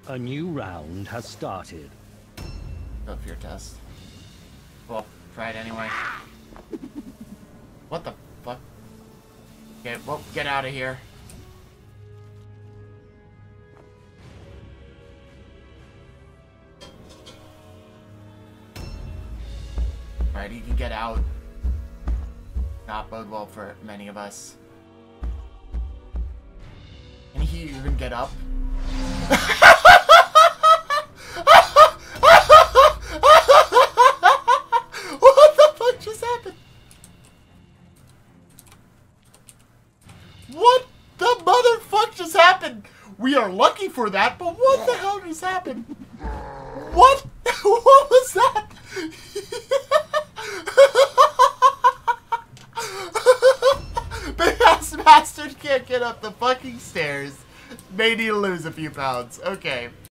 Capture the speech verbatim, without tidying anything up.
A new round has started. Go for your test. Well, try it anyway. What the fuck? Okay, well, get out of here. Alright, he can get out. Not bode well for many of us. Can he even get up? What the fuck just happened? What the motherfuck just happened? We are lucky for that, but what the hell just happened? What? What was that? Big ass bastard can't get up the fucking stairs. May need to lose a few pounds. Okay.